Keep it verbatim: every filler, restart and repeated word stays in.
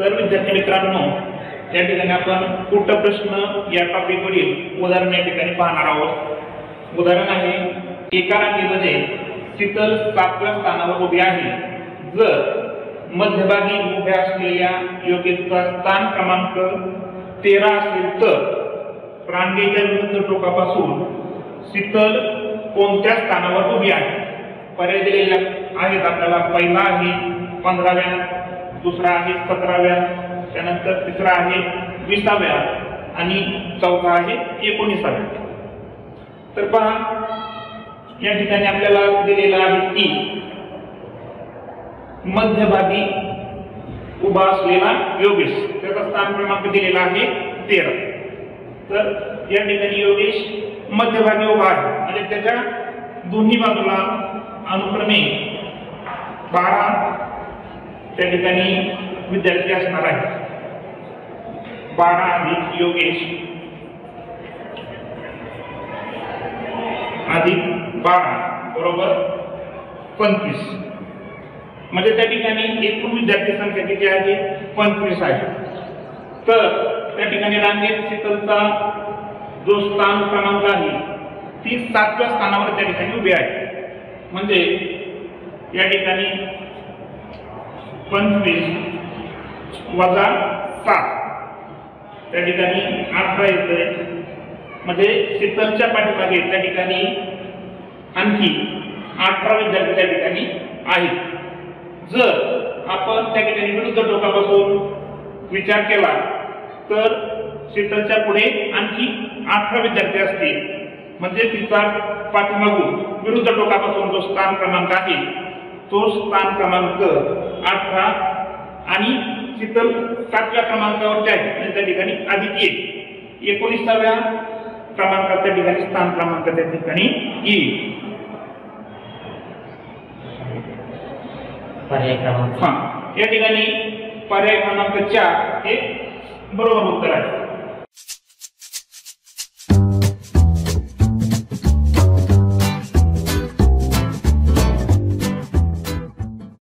तर विद्यार्थी मित्रांनो, या ठिकाणी आपण कुट प्रश्न या टॉपिकवरील उदाहरण या ठिकाणी पाहणार आहोत। उदाहरण आहे, एका रांगेमध्ये शीतल सातव्या स्थानावर उभी आहे। जर मध्यभागी उभ्या असलेल्या योगेचा स्थान क्रमांक तेरा असेल तर रांगेच्या विरुद्ध टोकापासून शीतल कोणत्या स्थानावर उभी आहे? पर्याय दिलेले आहेत आपल्याला। पहिला आहे पंधराव्या, दुसरा आहे सतराव्या, त्यानंतर तिसरा आहे विसाव्या आणि चौथा आहे एकोणीसाव्या। तर पहा, या ठिकाणी आपल्याला दिलेला आहे की मध्यभागी उभा असलेला योगेश, त्याचा स्थान क्रमांक दिलेला आहे तेरा। तर या ठिकाणी योगेश मध्यभागी उभा आहे, म्हणजे त्याच्या दोन्ही बाजूला अनुक्रमे बारा त्या ठिकाणी विद्यार्थी असणार आहेत। बारा अधिक योगेश अधिक बारा बरोबर पंचवीस, म्हणजे त्या ठिकाणी एकूण विद्यार्थी संख्या किती आहे? पंचवीस आहे। तर त्या ठिकाणी रांगेत शीतलचा जो स्थान क्रमांक आहे ती सातव्या स्थानावर त्या ठिकाणी उभी आहे। म्हणजे या ठिकाणी पंचवीस वजा सात त्या ठिकाणी अठरा येते, म्हणजे शीतलच्या पाठीमागे त्या ठिकाणी आणखी अठरा विद्यार्थी त्या ठिकाणी आहेत। जर आपण त्या ठिकाणी विरुद्ध टोकापासून विचार केला तर शीतलच्या पुढे आणखी अठरा विद्यार्थी असतील, म्हणजे तिचा पाठीमागून विरुद्ध टोकापासून जो स्थान क्रमांक आहे तो स्थान क्रमांक अठरा आणि शीतल सातव्या क्रमांकावरती आहे, म्हणजे त्या ठिकाणी अधिक एक एकोणीसाव्या क्रमांकात त्या ठिकाणी स्थान क्रमांक त्या ठिकाणी येईल। पर्याय क्रमांक हा, या ठिकाणी पर्याय क्रमांक चार हे बरोबर उत्तर आहे।